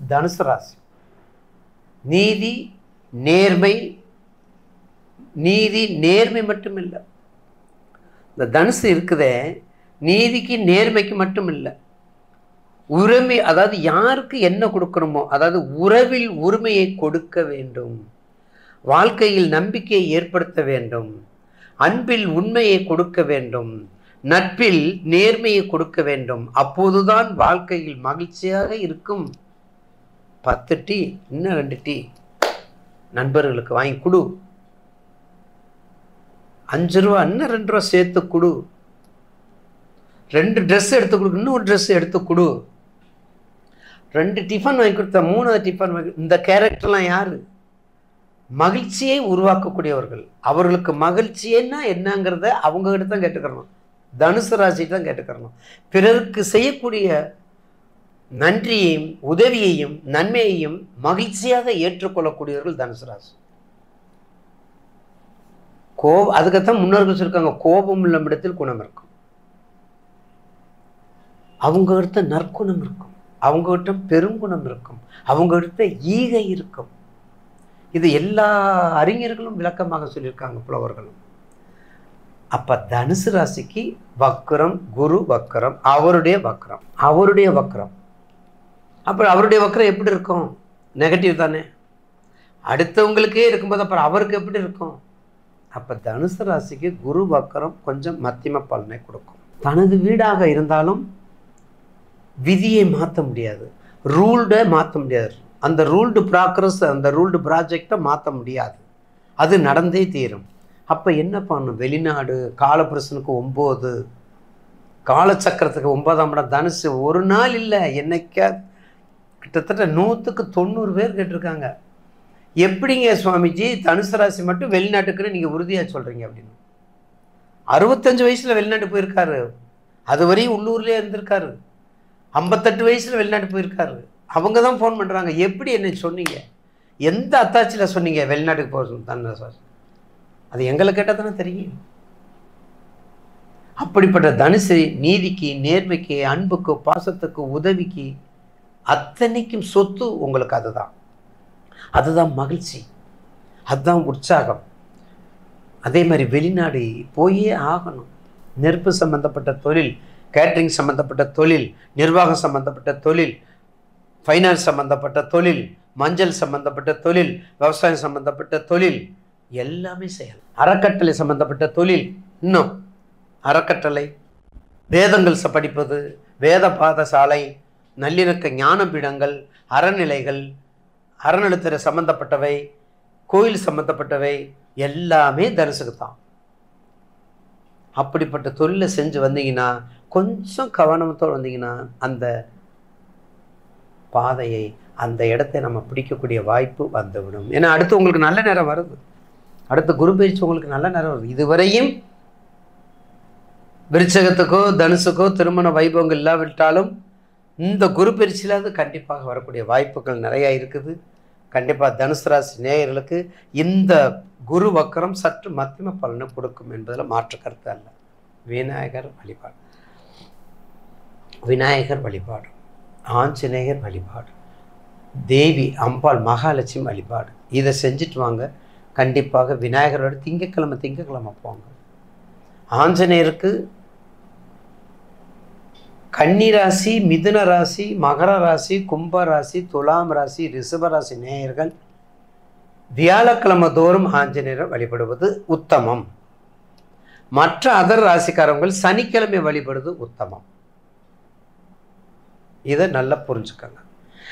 தனுசு ராசி. நீதி நேர்மை, நீதி நேர்மை மட்டும் இல்லை. இந்த தனுசு இருக்குதே, நீதிக்கு நேர்மைக்கு மட்டும் இல்லை, உரிமை, அதாவது யாருக்கு என்ன கொடுக்கணுமோ, அதாவது உறவில் உரிமையை கொடுக்க வேண்டும், வாழ்க்கையில் நம்பிக்கையை ஏற்படுத்த வேண்டும், அன்பில் உண்மையை கொடுக்க வேண்டும், நட்பில் நேர்மையை கொடுக்க வேண்டும். அப்போதுதான் வாழ்க்கையில் மகிழ்ச்சியாக இருக்கும். 10 டீ இன்னும் 2 டீ நண்பர்களுக்கு வாங்கி கொடு, 5 ரூபா இன்னும் 2 ரூபா சேர்த்து கொடு, 2 ட்ரெஸ் எடுத்து கொடு, இன்னும் ஒரு ட்ரெஸ் எடுத்து கொடு, 2 டிஃபன் வாங்கி கொடுத்தா 3வது டிஃபன் வாங்கி. இந்த கேரக்டர்லாம் யாரு? மகிழ்ச்சியை உருவாக்கக்கூடியவர்கள். அவர்களுக்கு மகிழ்ச்சின்னா என்னங்கிறத அவங்க கிட்ட தான் கேட்டுக்கிறணும். தனுசு ராசி தான் கேட்டுக்கிறணும். பிறருக்கு செய்யக்கூடிய நன்றியையும் உதவியையும் நன்மையையும் மகிழ்ச்சியாக ஏற்றுக்கொள்ளக்கூடியவர்கள் தனுசு ராசி. அதுக்குத்தான் முன்னோர்கள் சொல்லிருக்காங்க, கோபம் உள்ள இடத்தில் குணம் இருக்கும். அவங்க கிட்ட நற்குணம் இருக்கும், அவங்க கிட்ட பெருங்குணம் இருக்கும், அவங்க கிட்ட ஈகை இருக்கும். இது எல்லா அறிஞர்களும் விளக்கமாக சொல்லியிருக்காங்க, புலவர்களும். அப்ப தனுசு ராசிக்கு வக்ரம், குரு வக்ரம், அவருடைய வக்ரம். அப்புறம் அவருடைய வக்ரம் எப்படி இருக்கும்? நெகட்டிவ் தானே. அடுத்தவங்களுக்கே இருக்கும்போது அப்புறம் அவருக்கு எப்படி இருக்கும்? அப்ப தனுசு ராசிக்கு குரு வக்ரம் கொஞ்சம் மத்தியம பலனை கொடுக்கும். தனது வீடாக இருந்தாலும் விதியை மாற்ற முடியாது, ரூல்டை மாற்ற முடியாது, அந்த ரூல்டு ப்ராக்ரஸ், அந்த ரூல்டு ப்ராஜெக்டை மாற்ற முடியாது, அது நடந்தே தீரும். அப்போ என்ன பண்ணும்? வெளிநாடு, காலபுருஷனுக்கு 9, காலச்சக்கரத்துக்கு 9ஆம் இடம் தனுசு. ஒரு நாள் இல்லை, என்னைக்கா கிட்டத்தட்ட 100க்கு 90 பேர் கேட்டிருக்காங்க, எப்படிங்க சுவாமிஜி தனுசு ராசி மட்டும் வெளிநாட்டுக்குன்னு நீங்கள் உறுதியாக சொல்கிறீங்க அப்படின்னு. 65 வயசில் வெளிநாட்டு போயிருக்காரு, அது வரையும் உள்ளூர்லேயே இருந்திருக்காரு. 58 வயசில் வெளிநாட்டு போயிருக்காரு. அவங்க தான் ஃபோன் பண்ணுறாங்க, எப்படி என்ன சொன்னீங்க, எந்த அத்தாட்சியில் சொன்னீங்க வெளிநாட்டுக்கு போகிறது தனுசு ராசி? அது எங்களை கேட்டால் தானே தெரியும். அப்படிப்பட்ட தனுசு நீதிக்கு, நேர்மைக்கு, அன்புக்கு, பாசத்துக்கு, உதவிக்கு, அத்தனைக்கும் சொத்து உங்களுக்கு. அதுதான் மகிழ்ச்சி, அதுதான் உற்சாகம். அதே மாதிரி வெளிநாடு போயே ஆகணும். நெருப்பு சம்பந்தப்பட்ட தொழில், கேட்டரிங் சம்பந்தப்பட்ட தொழில், நிர்வாகம் சம்பந்தப்பட்ட தொழில், ஃபைனான்ஸ் சம்பந்தப்பட்ட தொழில், மஞ்சள் சம்பந்தப்பட்ட தொழில், விவசாயம் சம்பந்தப்பட்ட தொழில், எல்லாமே செய்யலாம். அறக்கட்டளை சம்பந்தப்பட்ட தொழில், இன்னும் அறக்கட்டளை, வேதங்கள் படிப்பது, வேத பாதசாலை, நல்லிணக்க ஞான பீடங்கள், அறநிலைகள், அறநிலைத்துறை சம்பந்தப்பட்டவை, கோயில் சம்பந்தப்பட்டவை எல்லாமே தனுசுக்கு தான். அப்படிப்பட்ட தொழிலை செஞ்சு வந்தீங்கன்னா, கொஞ்சம் கவனத்தோடு வந்தீங்கன்னா, அந்த பாதையை, அந்த இடத்தை நம்ம பிடிக்கக்கூடிய வாய்ப்பு வந்துவிடும். ஏன்னா அடுத்து உங்களுக்கு நல்ல நேரம் வருது, அடுத்த குரு பயிற்சி உங்களுக்கு நல்ல நேரம் வருது. இதுவரையும் விருச்சகத்துக்கோ தனுசுக்கோ திருமண வைபவங்கள் இல்லாவிட்டாலும் இந்த குரு பயிற்சியில் அது கண்டிப்பாக வரக்கூடிய வாய்ப்புகள் நிறையா இருக்குது. கண்டிப்பாக தனுசு ராசி நேயர்களுக்கு இந்த குரு வக்கரம் சற்று மத்தியம பலனை கொடுக்கும் என்பதில் மாற்று கருத்து அல்ல. விநாயகர் வழிபாடு, ஆஞ்சநேயர் வழிபாடு, தேவி அம்பாள் மகாலட்சுமி வழிபாடு, இதை செஞ்சுட்டு வாங்க. கண்டிப்பாக விநாயகரோட திங்கக்கிழமை போங்க. ஆஞ்சநேயருக்கு கன்னி ராசி, மிதுன ராசி, மகர ராசி, கும்ப ராசி, துலாம் ராசி, ரிஷப ராசி நேயர்கள் வியாழக்கிழமை தோறும் ஆஞ்சநேயரை வழிபடுவது உத்தமம். மற்ற அதர் ராசிக்காரங்கள் சனிக்கிழமை வழிபடுவது உத்தமம். இதை நல்லா புரிஞ்சுக்கங்க.